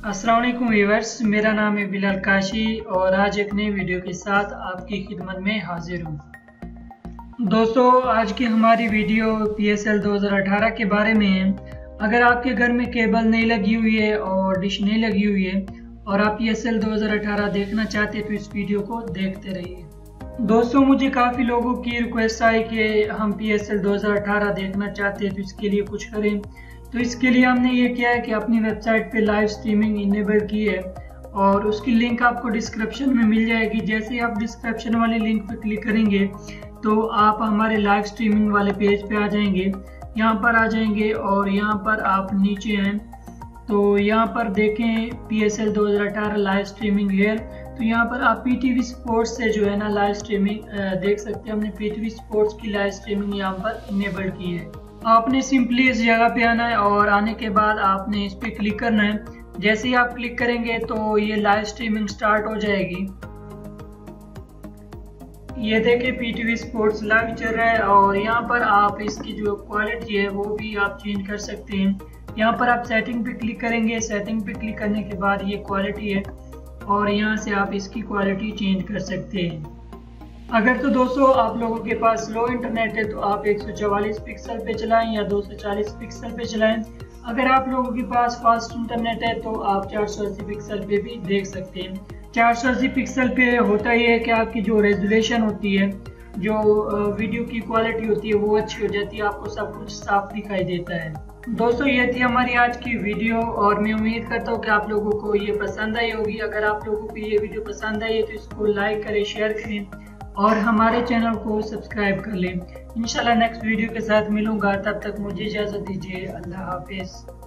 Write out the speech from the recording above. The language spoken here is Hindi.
अस्सलाम वालेकुम व्यूअर्स, मेरा नाम है बिलाल काशी और आज एक नई वीडियो के साथ आपकी खिदमत में हाजिर हूँ। दोस्तों, आज की हमारी वीडियो PSL 2018 के बारे में है। अगर आपके घर में केबल नहीं लगी हुई है और डिश नहीं लगी हुई है और आप PSL 2018 देखना चाहते हैं तो इस वीडियो को देखते रहिए। दोस्तों, मुझे काफ़ी लोगों की रिक्वेस्ट आई कि हम PSL 2018 देखना चाहते हैं तो इसके लिए कुछ करें। तो इसके लिए हमने ये किया है कि अपनी वेबसाइट पे लाइव स्ट्रीमिंग इनेबल की है और उसकी लिंक आपको डिस्क्रिप्शन में मिल जाएगी। जैसे ही आप डिस्क्रिप्शन वाले लिंक पे क्लिक करेंगे तो आप हमारे लाइव स्ट्रीमिंग वाले पेज पे आ जाएंगे। यहाँ पर आ जाएंगे और यहाँ पर आप नीचे हैं तो यहाँ पर देखें PSL 2018 लाइव स्ट्रीमिंग हेयर। तो यहाँ पर आप PTV स्पोर्ट्स से जो है ना लाइव स्ट्रीमिंग देख सकते हैं। हमने PTV स्पोर्ट्स की लाइव स्ट्रीमिंग यहाँ पर इनेबल की है। आपने सिंपली इस जगह पे आना है और आने के बाद आपने इस पे क्लिक करना है। जैसे ही आप क्लिक करेंगे तो ये लाइव स्ट्रीमिंग स्टार्ट हो जाएगी। ये देखिए PTV स्पोर्ट्स लाइव चल रहा है और यहाँ पर आप इसकी जो क्वालिटी है वो भी आप चेंज कर सकते हैं। यहाँ पर आप सेटिंग पे क्लिक करेंगे। सेटिंग पे क्लिक करने के बाद ये क्वालिटी है और यहाँ से आप इसकी क्वालिटी चेंज कर सकते हैं। अगर तो दोस्तों आप लोगों के पास स्लो इंटरनेट है तो आप 144 पिक्सल पे चलाएं या 240 पिक्सल पे चलाएं। अगर आप लोगों के पास फास्ट इंटरनेट है तो आप 480 पिक्सल पे भी देख सकते हैं। 480 पिक्सल पे होता ही है कि आपकी जो रेजोल्यूशन होती है, जो वीडियो की क्वालिटी होती है वो अच्छी हो जाती है, आपको सब कुछ साफ दिखाई देता है। दोस्तों, ये थी हमारी आज की वीडियो और मैं उम्मीद करता हूँ कि आप लोगों को ये पसंद आई होगी। अगर आप लोगों को ये वीडियो पसंद आई है तो इसको लाइक करें, शेयर करें और हमारे चैनल को सब्सक्राइब कर लें। इंशाल्लाह नेक्स्ट वीडियो के साथ मिलूंगा, तब तक मुझे इजाज़त दीजिए। अल्लाह हाफिज़।